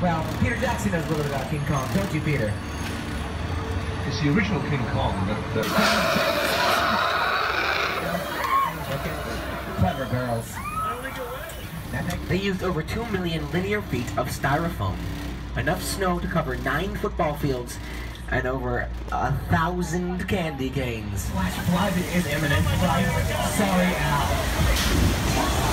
Well, Peter Jackson knows a little bit about King Kong, don't you, Peter? It's the original King Kong that Clever girls. They used over 2 million linear feet of styrofoam, enough snow to cover 9 football fields, and over 1,000 candy canes. Flash flood is imminent, right? Sorry, Al.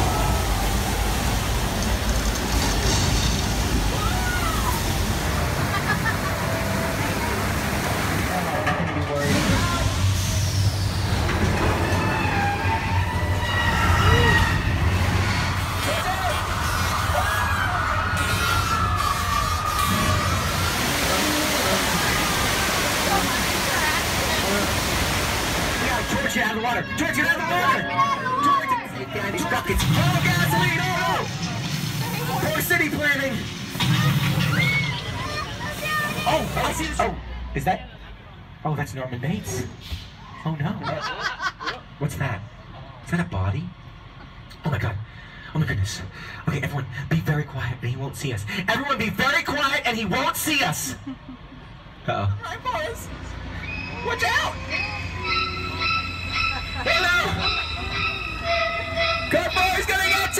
George, get out of the water! George, get out of the water! George, these buckets. Oh, gasoline! Oh, no! Poor city planning! Oh, I see this. Oh, is that? Oh, that's Norman Bates. Oh, no. What's that? Is that a body? Oh, my God. Oh, my goodness. Okay, everyone, be very quiet and he won't see us. Everyone be very quiet and he won't see us! Uh-oh. Hi, boys! Watch out! Hello! Good boy's gonna get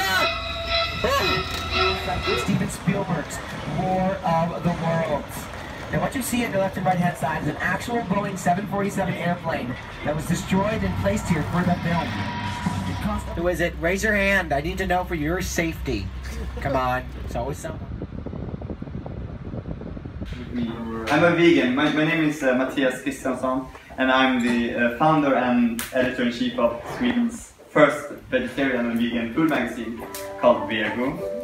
you! Oh. Steven Spielberg's War of the Worlds. Now what you see at the left and right hand side is an actual Boeing 747 airplane that was destroyed and placed here for the film. Who is it? Raise your hand. I need to know for your safety. Come on. It's always someone. I'm a vegan. My name is Mattias Christiansson, and I'm the founder and editor-in-chief of Sweden's first vegetarian and vegan food magazine called Vego.